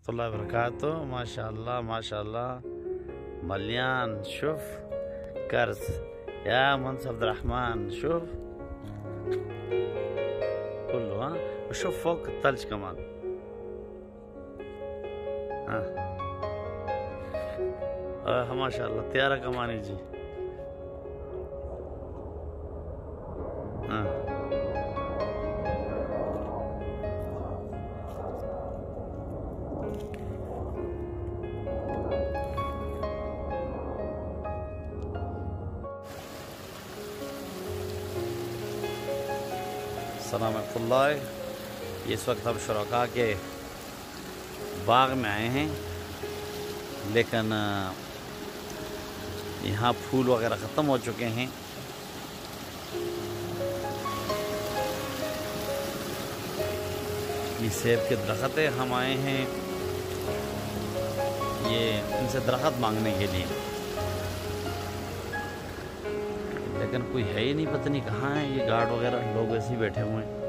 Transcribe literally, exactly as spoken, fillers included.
वरहमतुल्लाहि वबरकातुह। माशाअल्लाह माशाअल्लाह। मलयान शुफ कर्ज या मुंस अब्दुर्रहमान शुफ كله ها وشوف فوق الثلج كمان ها آه ما شاء الله الطيارة كمان يجي ها अस्सलाम वालेकुम। इस वक्त हम शुरका के बाग में आए हैं, लेकिन यहाँ फूल वगैरह ख़त्म हो चुके हैं। ये सेब के दरख्त है, हम आए हैं ये इनसे दरख्त मांगने के लिए, लेकिन कोई है ही नहीं, पता नहीं कहाँ है। ये गार्ड वगैरह लोग ऐसे ही बैठे हुए हैं।